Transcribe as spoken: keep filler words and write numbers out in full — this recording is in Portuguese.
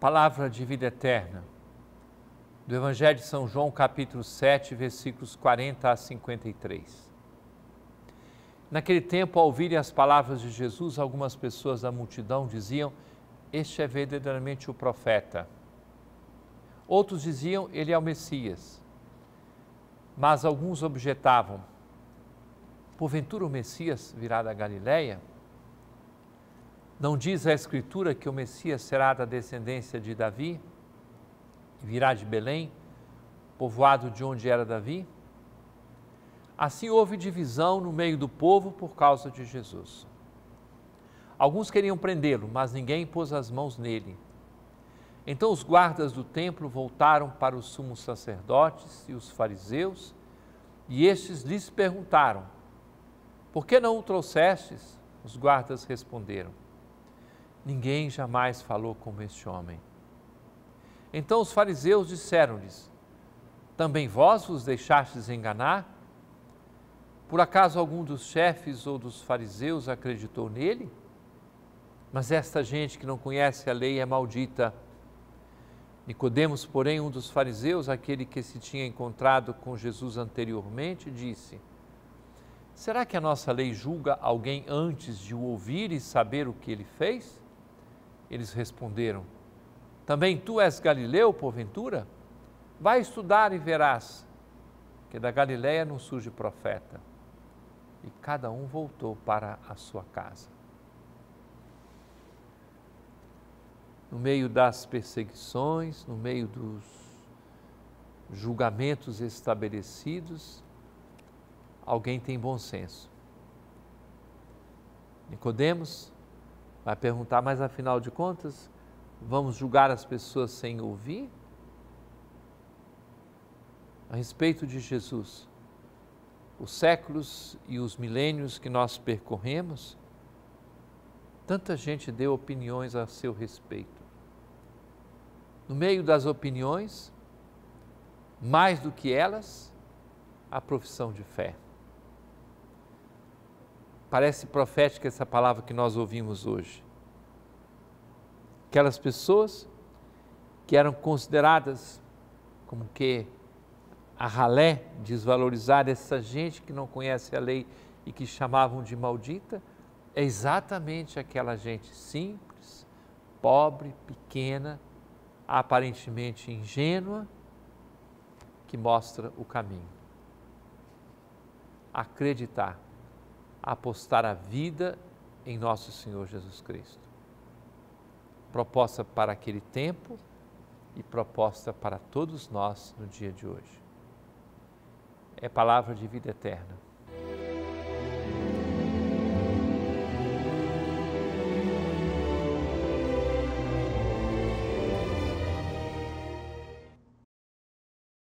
Palavra de vida eterna, do Evangelho de São João, capítulo sete, versículos quarenta a cinquenta e três. Naquele tempo, ao ouvirem as palavras de Jesus, algumas pessoas da multidão diziam: este é verdadeiramente o profeta. Outros diziam: ele é o Messias. Mas alguns objetavam: porventura o Messias virá da Galileia? Não diz a Escritura que o Messias será da descendência de Davi e virá de Belém, povoado de onde era Davi? Assim houve divisão no meio do povo por causa de Jesus. Alguns queriam prendê-lo, mas ninguém pôs as mãos nele. Então os guardas do templo voltaram para os sumos sacerdotes e os fariseus, e estes lhes perguntaram: por que não o trouxestes? Os guardas responderam: ninguém jamais falou como este homem. Então os fariseus disseram-lhes: também vós vos deixastes enganar? Por acaso algum dos chefes ou dos fariseus acreditou nele? Mas esta gente que não conhece a lei é maldita. Nicodemos, porém, um dos fariseus, aquele que se tinha encontrado com Jesus anteriormente, disse: será que a nossa lei julga alguém antes de o ouvir e saber o que ele fez? Eles responderam: também tu és galileu, porventura? Vai estudar e verás que da Galileia não surge profeta. E cada um voltou para a sua casa. No meio das perseguições, no meio dos julgamentos estabelecidos, alguém tem bom senso. Nicodemos vai perguntar: mas afinal de contas, vamos julgar as pessoas sem ouvir? A respeito de Jesus, os séculos e os milênios que nós percorremos, tanta gente deu opiniões a seu respeito. No meio das opiniões, mais do que elas, a profissão de fé. Parece profética essa palavra que nós ouvimos hoje. Aquelas pessoas que eram consideradas como que a ralé, desvalorizar essa gente que não conhece a lei e que chamavam de maldita, é exatamente aquela gente simples, pobre, pequena, aparentemente ingênua, que mostra o caminho. Acreditar, apostar a vida em nosso Senhor Jesus Cristo. Proposta para aquele tempo e proposta para todos nós no dia de hoje. É palavra de vida eterna.